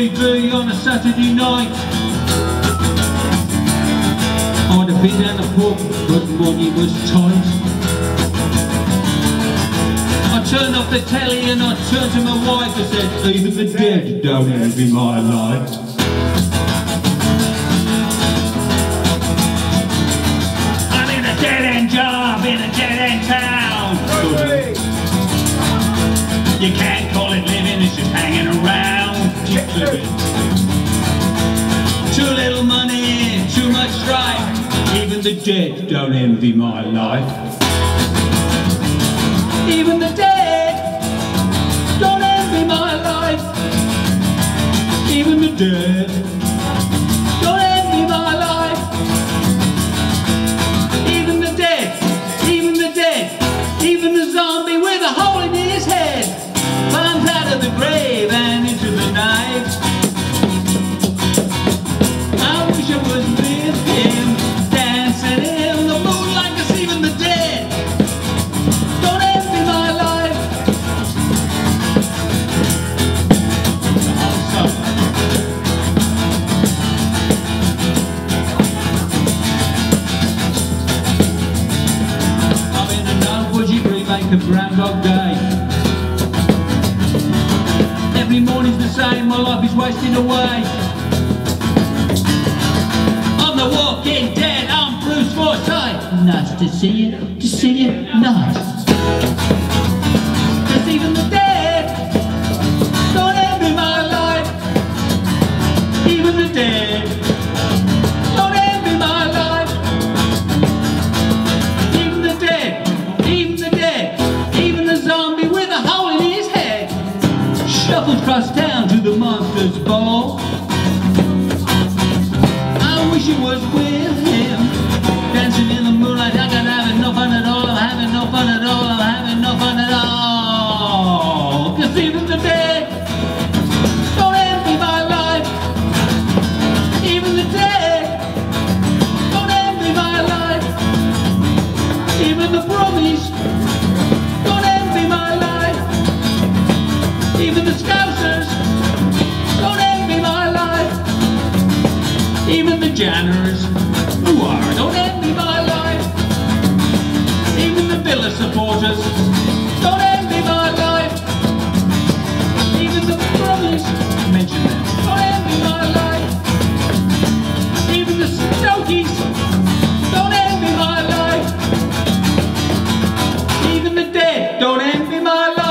TV on a Saturday night. I'd have been down the pub, but money was tight. I turned off the telly and I turned to my wife and said, even the dead don't envy my life. I'm in a dead-end job in a dead-end town. You can't call it living, it's just hanging around. Just living. Too little money, too much strife. Even the dead don't envy my life. Even the dead don't envy my life. Even the dead don't envy my life. Even the dead, even the dead, even the zombie with a hole in his head climbs out of the grave and into the night. I wish I was with him, dancing in the moonlight, 'cause even the dead don't envy my life. I'm in a no-budget remake of Groundhog Day. Every morning's the same, my life is wasting away. I'm the Walking Dead, I'm Bruce Forsyth. Nice to see you, nice. 'Cause even the dead don't envy my life. Even the dead don't envy my life. Even the dead, even the dead, even the zombie with a hole in his head shuffles across town to the monster's ball. I wish it was with him, dancing in the moonlight. I got having no fun at all. I'm having no fun at all. I'm having no fun at all. 'Cause even the dead don't envy my life. Even the dead don't envy my life. Even the brummies don't envy my life. Even the Scousers don't envy my life. Even the Janners don't envy my life. Even the Villa supporters don't envy my life. Even the brothers, mention them, don't envy my life. Even the Stokies don't envy my life. Even the dead don't envy my life.